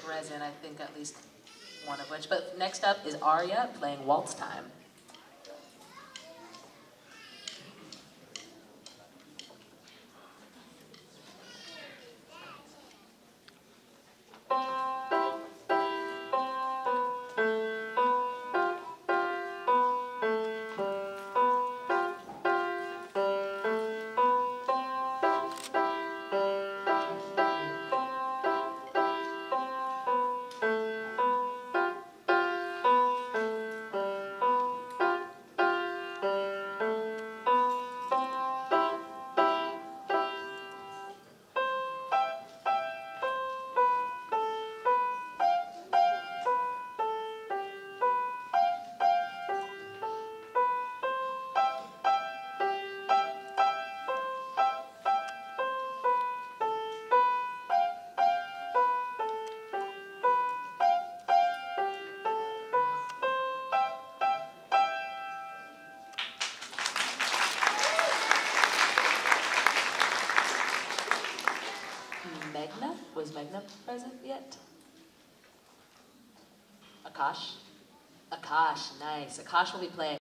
present, I think at least one of which. But next up is Arya playing Waltz Time. Meghna? Was Meghna present yet? Akash? Akash, nice. Akash will be playing